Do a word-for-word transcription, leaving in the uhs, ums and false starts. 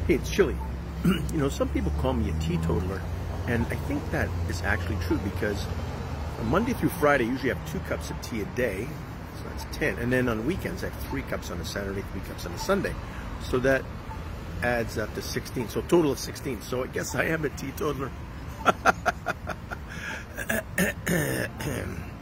Hey, it's Chilli. You know, some people call me a teetotaler, and I think that is actually true because on Monday through Friday, I usually have two cups of tea a day, so that's ten. And then on weekends, I have three cups on a Saturday, three cups on a Sunday. So that adds up to sixteen, so a total of sixteen. So I guess I am a teetotaler.